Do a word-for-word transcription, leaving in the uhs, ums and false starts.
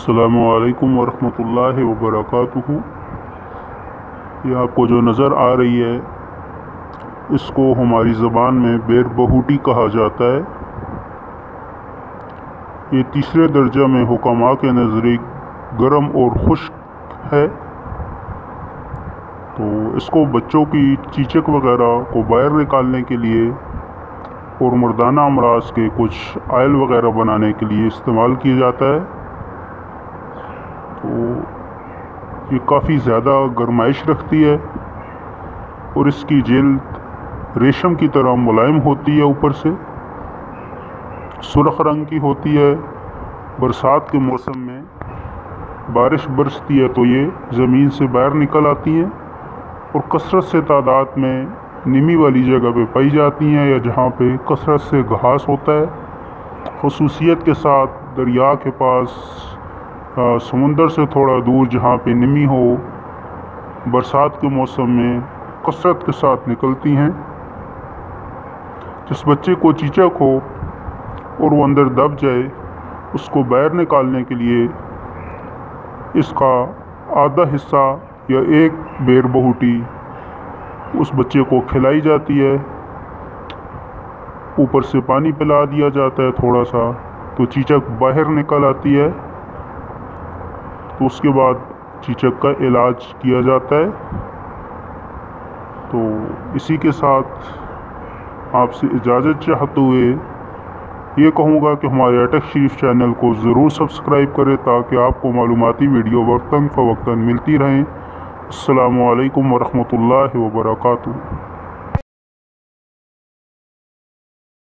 अस्सलामु अलैकुम वरहमतुल्लाहि वबरकातुहू। ये आपको जो नज़र आ रही है इसको हमारी ज़बान में बेरबहूटी कहा जाता है। ये तीसरे दर्जा में हुक्मा के नज़दीक गर्म और खुश्क है, तो इसको बच्चों की चीचक वगैरह को बाहर निकालने के लिए और मर्दाना अमराज के कुछ आयल वगैरह बनाने के लिए इस्तेमाल किया जाता है। तो ये काफ़ी ज़्यादा गर्माइश रखती है और इसकी जल्द रेशम की तरह मुलायम होती है, ऊपर से सुर्ख रंग की होती है। बरसात के मौसम में बारिश बरसती है तो ये ज़मीन से बाहर निकल आती हैं और कसरत से तादाद में नमी वाली जगह पे पाई जाती हैं या जहाँ पे कसरत से घास होता है। ख़ुसूसियत के साथ दरिया के पास, समुंदर से थोड़ा दूर जहाँ पे नमी हो, बरसात के मौसम में कसरत के साथ निकलती हैं। जिस बच्चे को चीचक हो और वो अंदर दब जाए, उसको बाहर निकालने के लिए इसका आधा हिस्सा या एक बेरबहूटी उस बच्चे को खिलाई जाती है। ऊपर से पानी पिला दिया जाता है थोड़ा सा, तो चीचक बाहर निकल आती है। तो उसके बाद चीचक का इलाज किया जाता है। तो इसी के साथ आपसे इजाज़त चाहते हुए ये कहूँगा कि हमारे अटक शरीफ चैनल को ज़रूर सब्सक्राइब करें ताकि आपको मालूमाती वीडियो वक्तन फ़वक्तन मिलती रहें। अस्सलामु अलैकुम वरहमतुल्लाहि वबरकातुहू।